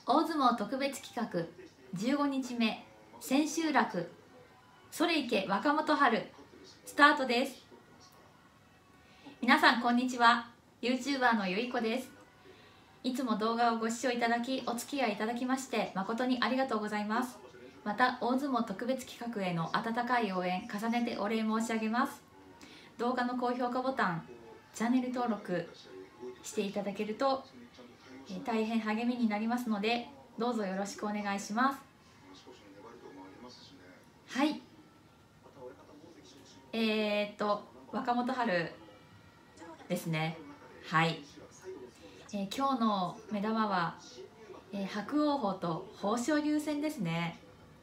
大相撲特別企画15日目千秋楽それいけ若元春スタートです。皆さんこんにちは。 YouTuber のゆいこです。いつも動画をご視聴いただきお付き合いいただきまして誠にありがとうございます。また大相撲特別企画への温かい応援重ねてお礼申し上げます。動画の高評価ボタン、チャンネル登録していただけると大変励みになりますのでどうぞよろしくお願いします。はい、若元春ですね。はい、今日の目玉は、伯桜鵬と豊昇龍戦ですね。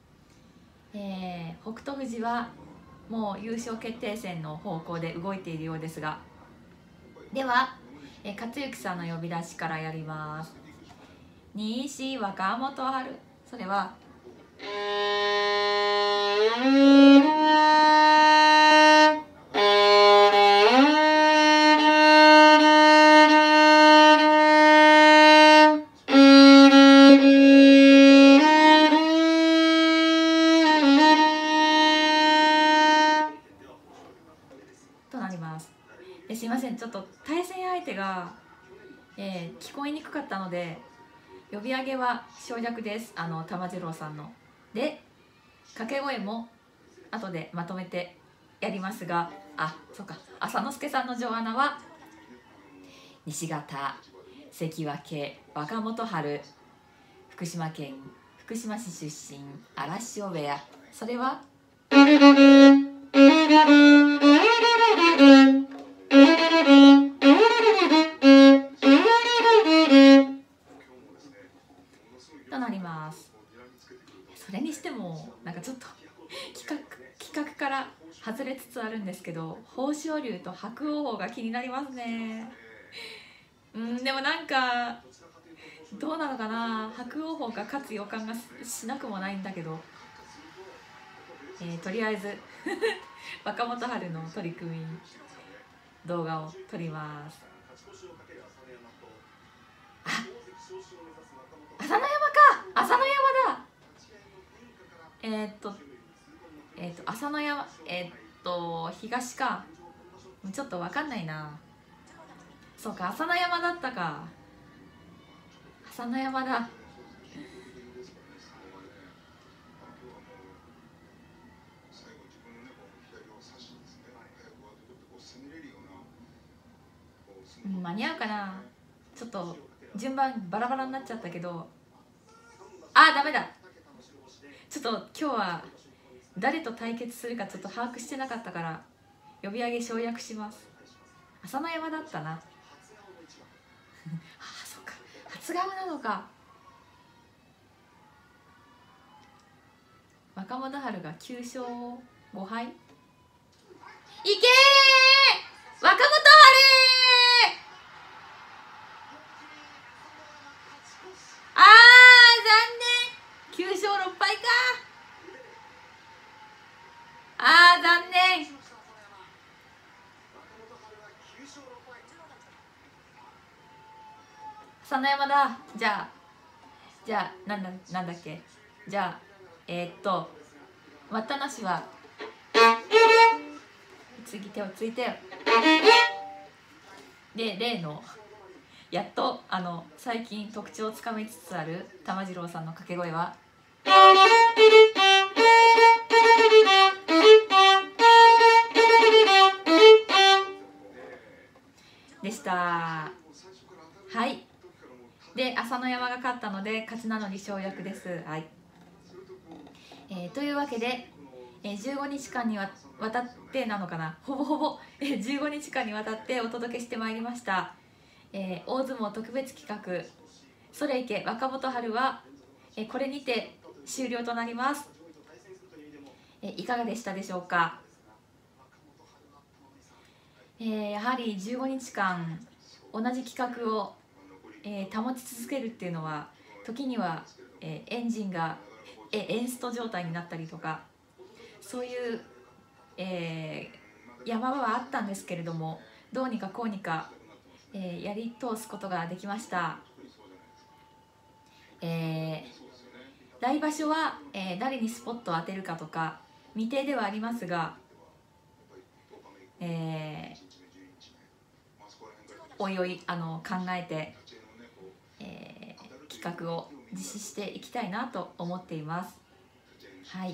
北勝富士はもう優勝決定戦の方向で動いているようですが、では、克之さんの呼び出しからやります。西若元春、それはとなります。すいません、ちょっと対戦相手が、聞こえにくかったので呼び上げは省略です。玉次郎さんので掛け声も後でまとめてやりますが、そうか、浅之助さんの上穴は西方関脇若元春、福島県福島市出身荒汐部屋、それはとなります。それにしてもなんかちょっと企画から外れつつあるんですけど、豊昇龍と伯桜鵬が気になりますね。でもなんかどうなのかな、伯桜鵬が勝つ予感がしなくもないんだけど、とりあえず若元春の取り組み動画を撮ります。朝乃山か、朝乃山だ。朝乃山、東か、ちょっと分かんないな。そうか、朝乃山だったか。朝乃山だ。間に合うかな。ちょっと順番バラバラになっちゃったけど、ダメだ。ちょっと今日は誰と対決するかちょっと把握してなかったから呼び上げ省略します。朝乃山だったな。そうか、初顔なのか。若元春が9勝5敗。いけー、若元春残念、9勝6敗か。残念。朝乃山だ。じゃあなんだっけ。じゃあ待ったなしは次手をついてよ。で例のやっと最近特徴をつかみつつある玉次郎さんの掛け声はでした。はい、で朝乃山が勝ったので勝ち名乗り省略です。はい、というわけで、15日間にわたってなのかな、ほぼほぼ15日間にわたってお届けしてまいりました、大相撲特別企画それいけ若元春は、これにて終了となります。いかがでしたでしょうか。やはり15日間同じ企画を、保ち続けるっていうのは時には、エンジンがエンスト状態になったりとか、そういう、山場はあったんですけれども、どうにかこうにか、やり通すことができました。 来場所は、誰にスポットを当てるかとか未定ではありますが、おいおい考えて、企画を実施していきたいなと思っています。はい。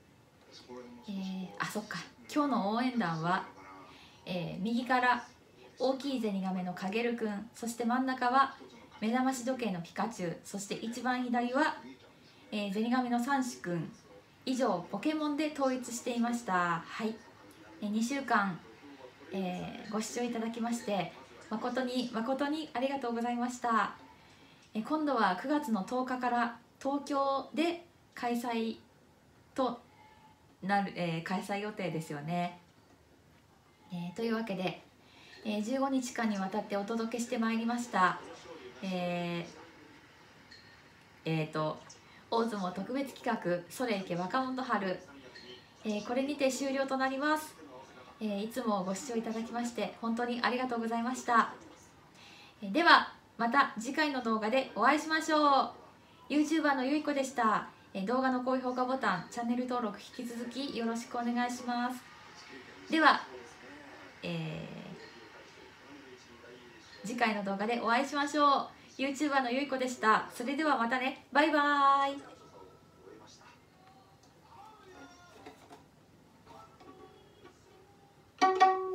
そっか、今日の応援団は、右から大きいゼニガメのかげるくん、そして真ん中は目覚まし時計のピカチュウ、そして一番左は、ゼニガメのサンシくん。以上ポケモンで統一していました。はい、2週間、ご視聴いただきまして誠にありがとうございました。今度は9月の10日から東京で開催となる、開催予定ですよね。というわけで、15日間にわたってお届けしてまいりました、大相撲特別企画それいけ若元春、これにて終了となります。いつもご視聴いただきまして本当にありがとうございました。ではまた次回の動画でお会いしましょう。 YouTuber のゆいこでした。動画の高評価ボタン、チャンネル登録引き続きよろしくお願いします。では、次回の動画でお会いしましょう。 YouTuber のゆいこでした。それではまたね。バイバーイ。